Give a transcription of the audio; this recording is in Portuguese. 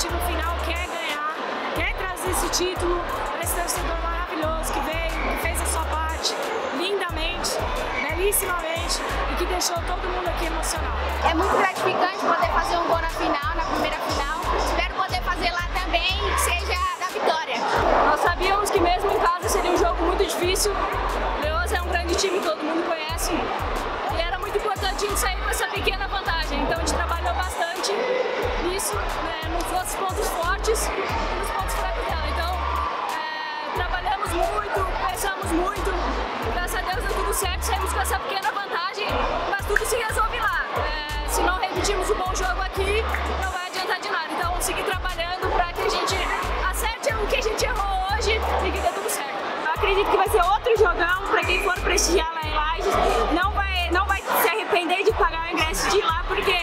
no final quer ganhar, quer trazer esse título para esse torcedor maravilhoso que veio, que fez a sua parte lindamente, belíssimamente e que deixou todo mundo aqui emocionado. É muito gratificante poder fazer um gol na final, na primeira final. Espero poder fazer lá também, que seja da vitória. Nós sabíamos que mesmo em casa seria um jogo muito difícil. O Leoas é um grande time que todo mundo conhece e era muito importante a gente sair com essa pequena vantagem. Então a gente trabalhou bastante nisso, nos nossos pontos fortes e nos pontos fracos dela. Então trabalhamos muito, pensamos muito. Graças a Deus deu tudo certo, saímos com essa pequena vantagem, mas tudo se resolve lá. Se não repetirmos o bom jogo aqui, não vai adiantar de nada. Então vamos seguir trabalhando para que a gente acerte o que a gente errou hoje e que dê tudo certo. Eu acredito que vai ser outro jogão para quem for prestigiar lá em Lages. Não vai se arrepender de pagar o ingresso de ir lá, porque